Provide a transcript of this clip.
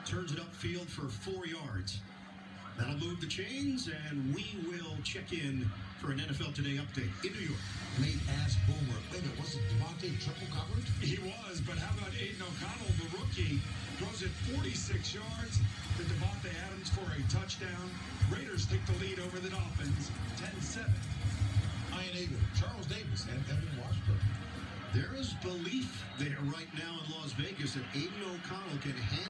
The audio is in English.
turns it upfield for 4 yards. That'll move the chains, and we will check in for an NFL Today update in New York. Late ass boomer. Wait a minute, wasn't Devontae triple covered? He was, but how about Aiden O'Connell, the rookie, throws it 46 yards to Devontae Adams for a touchdown. Raiders take the lead over the Dolphins, 10-7. Ian Eagle, Charles Davis, and Evan Washburn. There is belief there right now in Las Vegas that Aiden O'Connell can handle